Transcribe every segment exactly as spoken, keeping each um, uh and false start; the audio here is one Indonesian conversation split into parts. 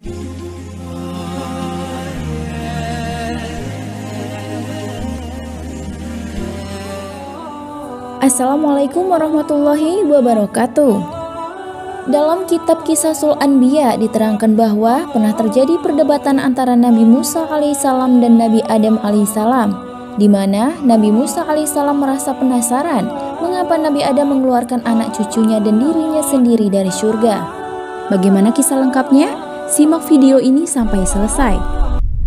Assalamualaikum warahmatullahi wabarakatuh. Dalam kitab Qisasul Anbiya diterangkan bahwa pernah terjadi perdebatan antara Nabi Musa alaihissalam dan Nabi Adam alaihissalam, di mana Nabi Musa alaihissalam merasa penasaran mengapa Nabi Adam mengeluarkan anak cucunya dan dirinya sendiri dari surga. Bagaimana kisah lengkapnya? Simak video ini sampai selesai.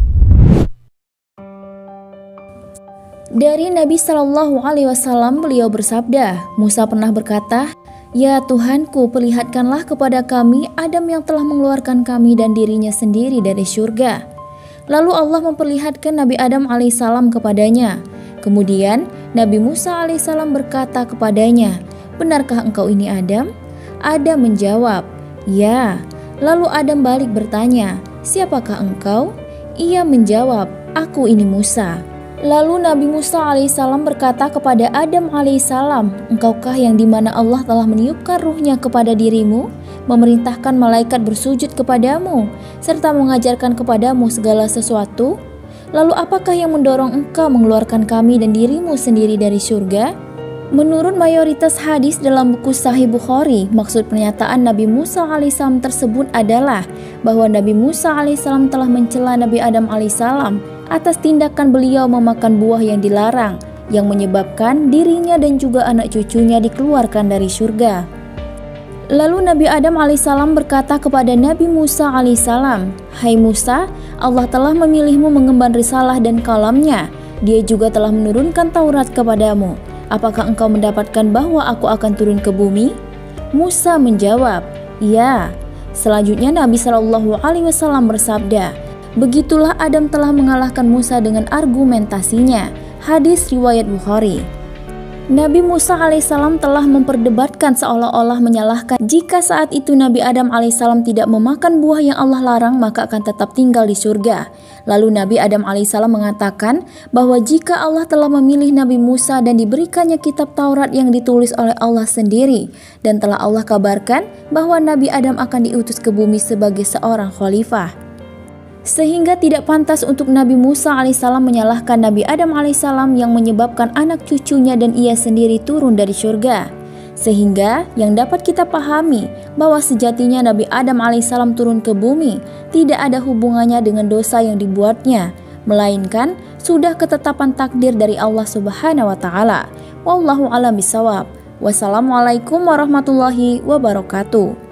Dari Nabi Shallallahu Alaihi Wasallam, beliau bersabda, Musa pernah berkata, "Ya Tuhanku, perlihatkanlah kepada kami Adam yang telah mengeluarkan kami dan dirinya sendiri dari surga." Lalu Allah memperlihatkan Nabi Adam alaihissalam kepadanya. Kemudian Nabi Musa alaihissalam berkata kepadanya, "Benarkah engkau ini Adam?" Adam menjawab, "Ya." Lalu Adam balik bertanya, "Siapakah engkau?" Ia menjawab, "Aku ini Musa." Lalu Nabi Musa alaihissalam berkata kepada Adam alaihissalam, "Engkaukah yang dimana Allah telah meniupkan ruhnya kepada dirimu, memerintahkan malaikat bersujud kepadamu, serta mengajarkan kepadamu segala sesuatu? Lalu apakah yang mendorong engkau mengeluarkan kami dan dirimu sendiri dari surga?" Menurut mayoritas hadis dalam buku Sahih Bukhari, maksud pernyataan Nabi Musa alaihissalam tersebut adalah bahwa Nabi Musa alaihissalam telah mencela Nabi Adam alaihissalam atas tindakan beliau memakan buah yang dilarang, yang menyebabkan dirinya dan juga anak cucunya dikeluarkan dari surga. Lalu Nabi Adam alaihissalam berkata kepada Nabi Musa alaihissalam, "Hai Musa, Allah telah memilihmu mengemban risalah dan kalamnya. Dia juga telah menurunkan Taurat kepadamu. Apakah engkau mendapatkan bahwa aku akan turun ke bumi?" Musa menjawab, "Ya." Selanjutnya Nabi Shallallahu Alaihi Wasallam bersabda, "Begitulah Adam telah mengalahkan Musa dengan argumentasinya." Hadis riwayat Bukhari. Nabi Musa alaihissalam telah memperdebatkan seolah-olah menyalahkan jika saat itu Nabi Adam alaihissalam tidak memakan buah yang Allah larang maka akan tetap tinggal di surga. Lalu Nabi Adam alaihissalam mengatakan bahwa jika Allah telah memilih Nabi Musa dan diberikannya kitab Taurat yang ditulis oleh Allah sendiri, dan telah Allah kabarkan bahwa Nabi Adam akan diutus ke bumi sebagai seorang khalifah, sehingga tidak pantas untuk Nabi Musa alaihissalam menyalahkan Nabi Adam alaihissalam yang menyebabkan anak cucunya dan ia sendiri turun dari surga. Sehingga yang dapat kita pahami bahwa sejatinya Nabi Adam alaihissalam turun ke bumi tidak ada hubungannya dengan dosa yang dibuatnya, melainkan sudah ketetapan takdir dari Allah Subhanahu wa taala. Wallahu a'lam bishawab. Wassalamualaikum warahmatullahi wabarakatuh.